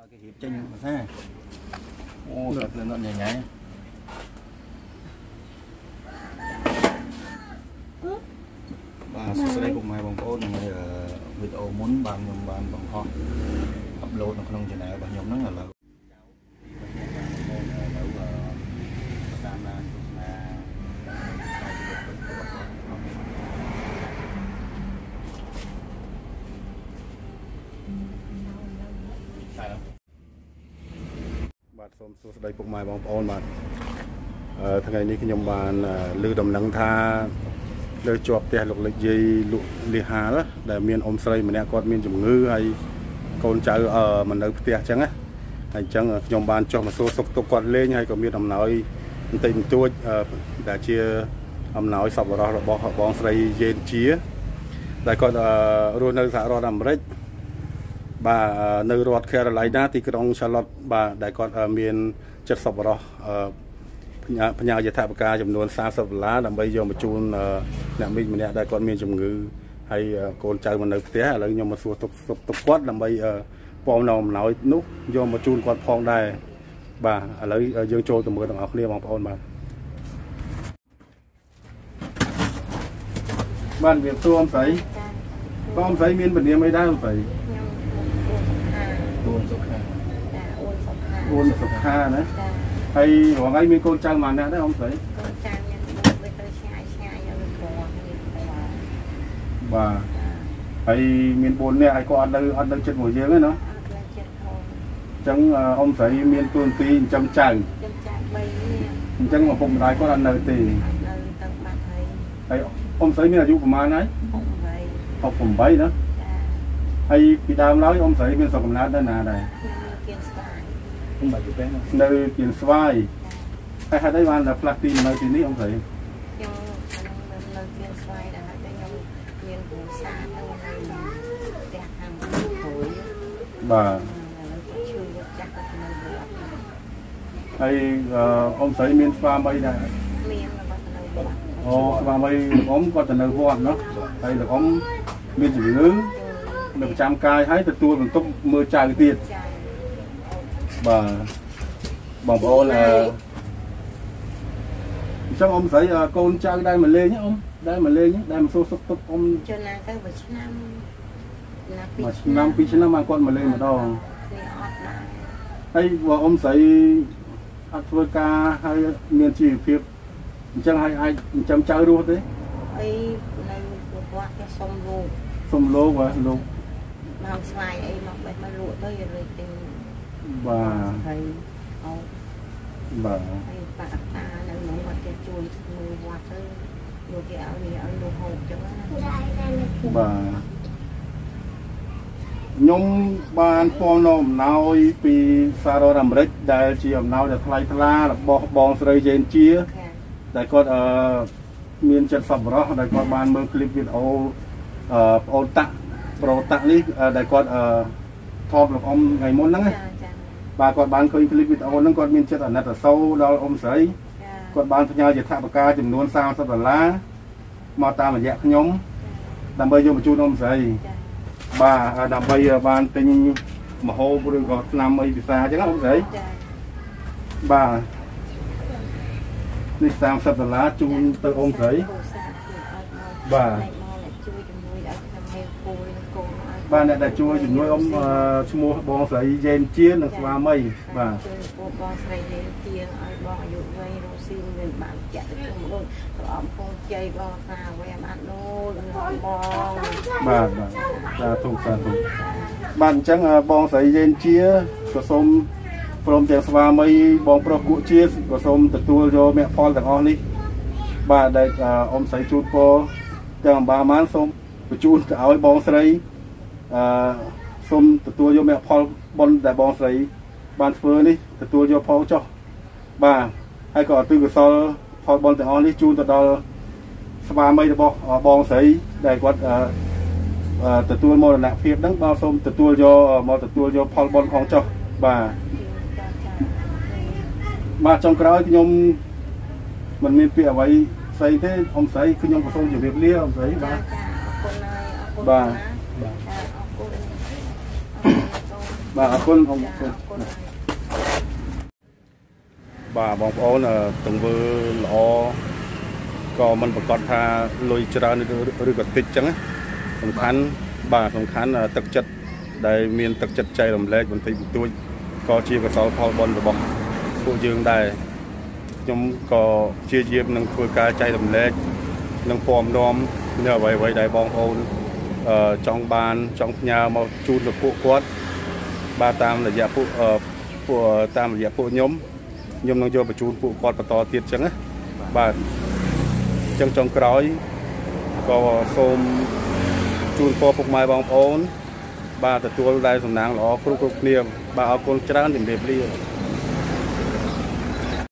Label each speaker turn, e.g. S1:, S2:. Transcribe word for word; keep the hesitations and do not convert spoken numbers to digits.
S1: cái hiệp tranh xa ô thật là nó nhảy nhảy và sau đây cùng hai bóng ôn này video muốn bàn nhầm bàn bằng con upload nó không thể nào bằng nhóm nó làបាទសូមសួស្តីពុកម៉ែបងប្អូនបាទថ្ងៃនេះខ្ញុំបានលើដំណឹងថាលើជាប់ផ្ទះលោកលិចយាយលក់លីហាលដែលមានអ៊ំស្រីម្នាក់គាត់មានជំងឺហើយកូនចៅមិននៅផ្ទះអញ្ចឹងណាហើយអញ្ចឹងខ្ញុំបានចុះមកសួរសុខទុក្ខគាត់លេងហើយក៏មានអំណោយបន្តិចបន្តួចដែលជាអំណោយសប្បុរសរបស់បងស្រីយេនជាដែលគាត់រស់នៅសហរដ្ឋអាមេរិកបាទនៅរដ្ឋ Carolina ទីក្រុង Charlotte បាទដែលគាត់មានចិត្តសប្បុរសផ្ញើយថាបការចំនួនសាមសិបដុល្លារដើម្បីយកមកជូនអ្នកមីកម្នាក់ដែលគាត់មានជំងឺហើយកូនចៅមកនៅផ្ទះឥឡូវខ្ញុំមកសួរទុកទុកគាត់ដើម្បីពំនៅអំណោយនោះយកមកជូនគាត់ផងដែរបាទឥឡូវយើងចូលទៅមើលទាំងអស់គ្នាបងប្អូនបាទបានវាទួមស្រីបងស្រីមានពនាមអីដែរស្រីអូនសុខាអូនសុខាណាហើយរងឯងមានកូនចៅមកណាដែរអ៊ំស្រីកូនចៅមានដូចទៅឆ្ងាយឆ្ងាយយកទៅព្រោះបាទហើយមានបួននាក់ហើយក៏អត់នៅអត់នៅចិត្តមួយយើងទេណាអត់នៅចិត្តផងអញ្ចឹងអ៊ំស្រីមានទួនាទីចិញ្ចឹមចៅចិញ្ចឹមចៅបីនាក់អញ្ចឹងឪពុកម្ដាយគាត់អត់នៅទេនៅទៅបាត់ហើយហើយអ៊ំស្រីមានអាយុប្រហែលហើយហុកប្រាំបីណាហើយពីដើមឡើយអ៊ំស្រីមានស្រុកកំណើតនៅណាដែរនៅគៀនស្វាយហើយហេតុអីបានតែផ្លាស់ទីនៅទីនេះអ៊ំស្រីខ្ញុំនៅគៀនស្វាយដែរហើយខ្ញុំមានគ្រួសារទៅនៅផ្ទះខាងព្រោះបាទឈឺយកចាស់ទៅនៅវត្តហើយអ៊ំស្រីមានស្វាមីដែរមានគាត់ទៅនៅវត្តអូស្វាមីលោកអ៊ំគាត់ទៅនៅវត្តណាហើយលោកអ៊ំមានជំងឺនៅប្រចាំកាយហើយទទួលបន្ទុកមើលចៅទៀតបាទបងប្អូនអញ្ចឹងអ៊ំស្រីកូនចៅដែរមកលេងអ៊ំដែរមកលេងដែរមកសួរសុខទុក្ខអ៊ំចុះណាទៅមួយឆ្នាំមួយឆ្នាំពីរឆ្នាំមកគាត់មកលេងម្ដងនេះអត់ដែរហើយបើអ៊ំស្រីអត់ធ្វើការហើយមានជីវភាពអញ្ចឹងហើយអាចចិញ្ចឹមចៅរស់ទេអីនៅវត្តគេសុំលោកសុំលោកហ៎លោកមកស្វាយអីមកបេះមកលក់ទៅយកលេខទៅបាទហើយអោបាទហើយបាក់តានៅក្នុងវត្តគេជួយមើលវត្តទៅលោកគេឲ្យនេះឲ្យលោកហូបចឹងណាបាទខ្ញុំបានពណ៌នៅអំណោយពីសហរដ្ឋអាមេរិកដែលជាអំណោយដ៏ថ្លៃថ្លារបស់បងស្រីយេនជាដែលគាត់អឺមានចិត្តសប្បុរសដែលគាត់បានមើលคลิปវីដេអូអឺប្អូនតាក់ប្រូតាក់នេះដែលគាត់អឺថតលោកអ៊ំថ្ងៃមុនហ្នឹងណាបាទគាត់បានឃើញคลิปវីដេអូហ្នឹងគាត់មានចិត្តអាណិតអាសូរដល់អ៊ំស្រីគាត់បានផ្ញើយថាបការចំនួនសាមសិបដុល្លារមកតាមរយៈខ្ញុំដើម្បីយកមកជូនអ៊ំស្រីបាទដើម្បីបានទិញម្ហូបឬក៏ថ្នាំអីពិសាអញ្ចឹងអ៊ំស្រីបាទនេះសាមសិបដុល្លារជូនទៅអ៊ំស្រីបាទបាទអ្នកដែលជួយជំនួយអ៊ំឈ្មោះបងស្រីយេនជានិងស្វាមីបាទជួយបងស្រីយេនជាឲ្យបងអាយុវែងរស់ស៊ីមានបានចាក់ទៅជុំដូចប្រអប់ពងជ័យបងថាអ្វីបានដូចបងបាទបាទសាធុសាធុបាទអញ្ចឹងបងស្រីយេនជាក៏សូមព្រមទាំងស្វាមីបងប្រុសគក់ជាក៏សូមទទួលយកមគ្គផលទាំងអស់នេះបាទដែលអ៊ំស្រីជូនពរទាំងអំបាលបានសូមបញ្ជូនទៅឲ្យបងស្រីអឺសូមទទួលយកមគ្គផលបុណ្យដែលបងស្រីបានធ្វើនេះទទួលយកផងចុះបាទហើយក៏អទិកុសលផលបុណ្យទាំងអស់នេះជូនទៅដល់ស្វាមីរបស់បងស្រីដែលគាត់ទទួលមរណភាពហ្នឹងបាទសូមទទួលយកមកទទួលយកផលបុណ្យផងចុះបាទបាទចុងក្រោយខ្ញុំមិនមានពាក្យអ្វីស្អីទេអ៊ំស្រីគឺខ្ញុំក៏សូមជម្រាបលាអ៊ំស្រីបាទបាទបាទ bà ở quân ông bà bóng ôn là từng vừa lọ có mình bà con tha lùi ra rồi có tích chẳng á sầm khăn bà sầm khăn là thực chất đây miền thực chất chạy làm lệ mình thấy tôi có chia cái sáu phao bồn bọc phụ dương đây chúng có chia diêm nâng thôi ca chạy làm lệ nâng form đom nhờ vậy vậy đại bóng ôn trong bàn trong nhà mà chun được phụ quát ba tam là dạ phụ phụ tam là dạ phụ nhóm nhóm nâng cho bà chun phụ quát và to tiết chẳng á bà trong trong cõi có xôm chun po phục mai bóng ôn ba từ tua đây sầm nang lọ kêu kêu niềm ba ở con trán điểm đẹp đi